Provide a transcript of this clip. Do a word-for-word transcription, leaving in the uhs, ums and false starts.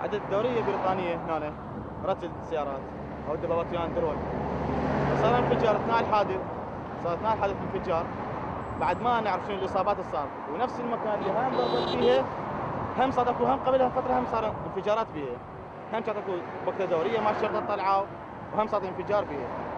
عدد دوريه بريطانيه هنا رتل السيارات او الدبابات ويان درون. صار انفجار اثناء الحادث، صار اثناء الحادث انفجار بعد ما نعرف شنو الاصابات اللي صارت، ونفس المكان اللي هم ضربت فيها هم صار اكو هم قبلها فتره هم صار انفجارات بيها، هم كانت اكو بكره دوريه مال الشرطه طلعوا وهم صار انفجار بيها.